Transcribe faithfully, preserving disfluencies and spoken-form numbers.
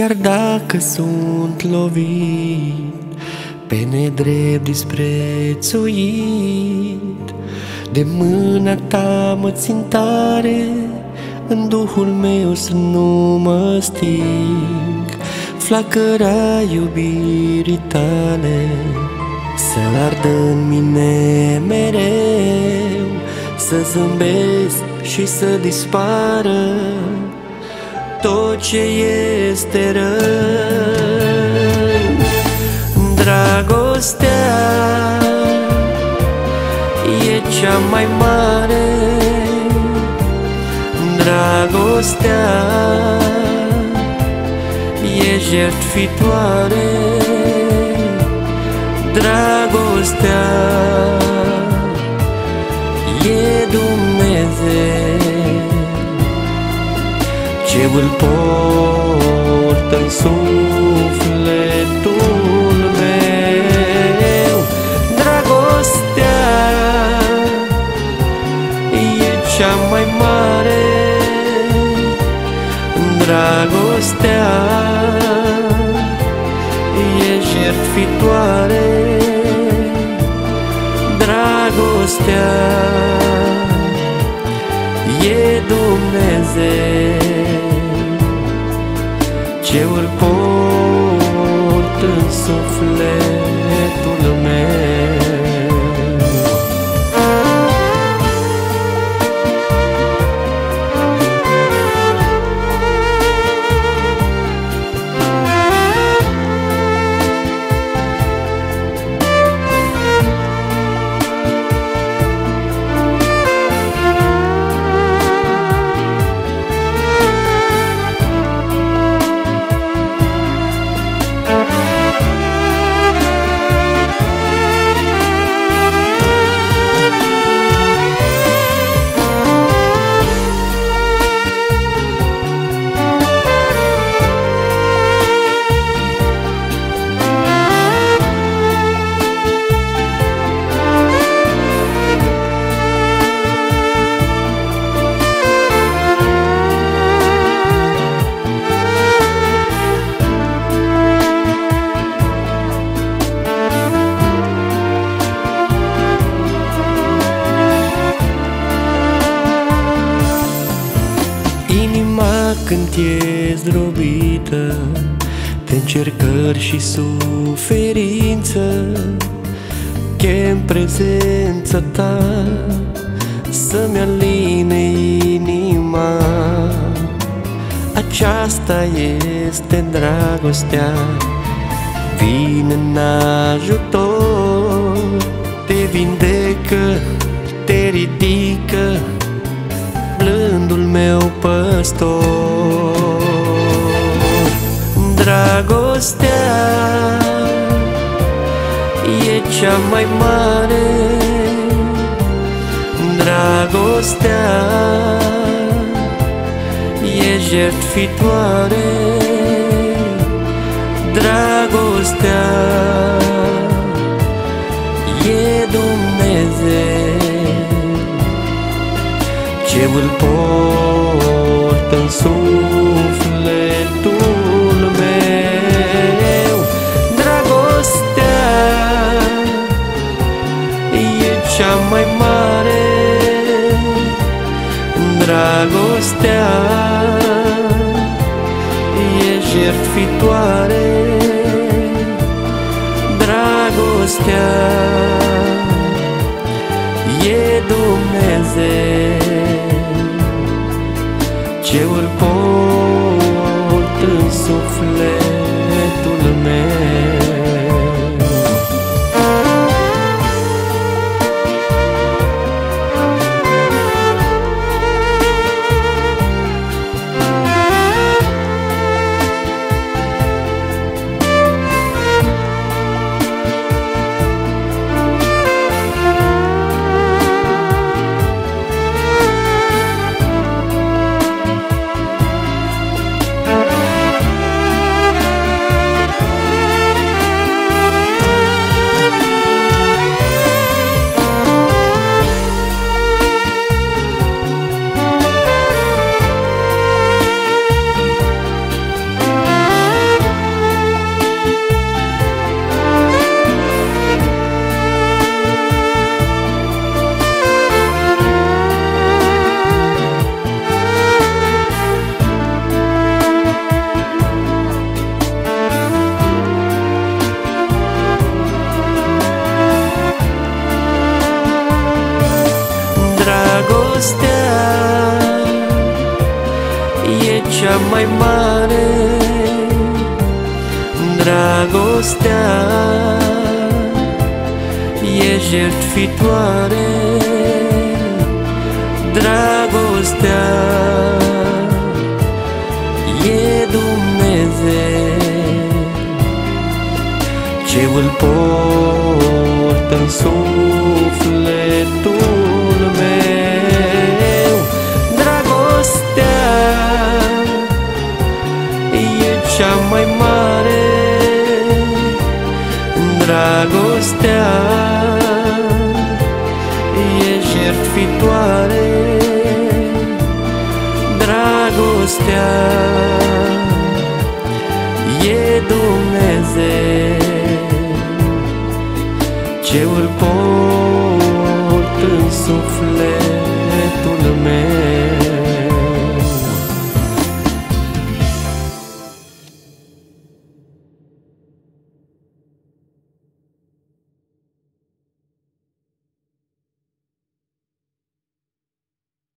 Chiar dacă sunt lovit, pe nedrept disprețuit, de mâna ta mă țin tare, în duhul meu să nu mă sting. Flacăra iubirii tale să ardă în mine mereu, să zâmbesc și să dispară tot ce este rău. Dragostea e cea mai mare, dragostea e jertfitoare, dragostea e Dumnezeu, ce îl portă în sufletul meu. Dragostea e cea mai mare, dragostea e jertfitoare, dragostea e Dumnezeu, ce îl port în sufletul meu. Când e zdrobită de încercări și suferință, chem prezența ta să-mi aline inima. Aceasta este dragostea, vine în ajutor, te vindecă, te ridică, blândul meu păstor. Dragostea e cea mai mare, dragostea e jertfitoare, dragostea e Dumnezeu, ce îl port în sufletul meu. Dragostea e cea mai mare, dragostea e jertfitoare, dragostea e Dumnezeu, ce îl port în sufletul meu. Dragostea e cea mai mare, dragostea e jertfitoare, dragostea e Dumnezeu. Ce îl port în sufletul meu, dragostea e cea mai mare, dragostea e jertfitoare, dragostea e Dumnezeu. Ce îl port în suflet